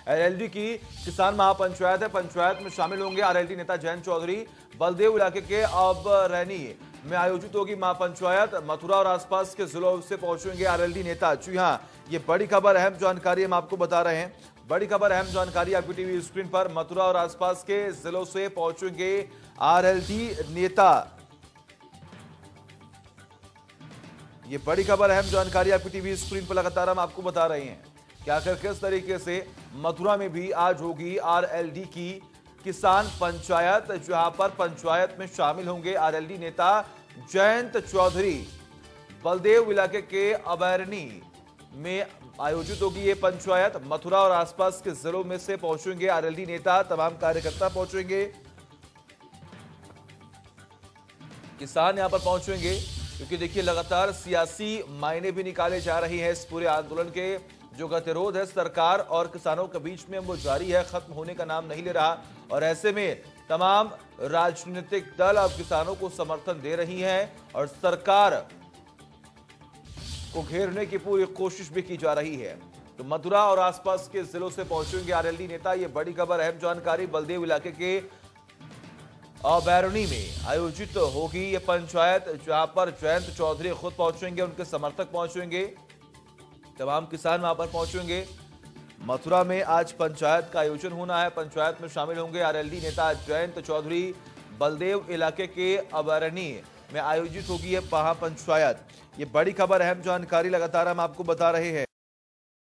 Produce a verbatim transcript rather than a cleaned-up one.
RLD की किसान महापंचायत है। पंचायत में शामिल होंगे आरएलडी नेता जयंत चौधरी। बलदेव इलाके के अबरैनी में आयोजित होगी महापंचायत। मथुरा और आसपास के जिलों से पहुंचेंगे आरएलडी नेता। जी हां, ये बड़ी खबर, अहम जानकारी हम आपको बता रहे हैं। बड़ी खबर, अहम जानकारी आपकी टीवी स्क्रीन पर। मथुरा और आसपास के जिलों से पहुंचेंगे आरएलडी नेता। ये बड़ी खबर, अहम जानकारी आपकी टीवी स्क्रीन पर लगातार हम आपको बता रहे हैं कि आखिर किस तरीके से मथुरा में भी आज होगी आरएलडी की किसान पंचायत, जहां पर पंचायत में शामिल होंगे आरएलडी नेता जयंत चौधरी। बलदेव इलाके के अबैरनी में आयोजित होगी ये पंचायत। मथुरा और आसपास के जिलों में से पहुंचेंगे आरएलडी नेता, तमाम कार्यकर्ता पहुंचेंगे, किसान यहां पर पहुंचेंगे, क्योंकि देखिए लगातार सियासी मायने भी निकाले जा रही हैं इस पूरे आंदोलन के। जो गतिरोध है सरकार और किसानों के बीच में वो जारी है, खत्म होने का नाम नहीं ले रहा। और ऐसे में तमाम राजनीतिक दल अब किसानों को समर्थन दे रही हैं और सरकार को घेरने की पूरी कोशिश भी की जा रही है। तो मथुरा और आसपास के जिलों से पहुंचेंगे आरएलडी नेता। ये बड़ी खबर, अहम जानकारी। बलदेव इलाके के अबैरनी में आयोजित होगी ये पंचायत, जहां पर जयंत चौधरी खुद पहुंचेंगे, उनके समर्थक पहुंचेंगे, तमाम किसान वहां पर पहुंचेंगे। मथुरा में आज पंचायत का आयोजन होना है। पंचायत में शामिल होंगे आरएलडी नेता जयंत चौधरी। बलदेव इलाके के अबैरनी में आयोजित होगी ये महापंचायत। ये बड़ी खबर, अहम जानकारी लगातार हम आपको बता रहे हैं।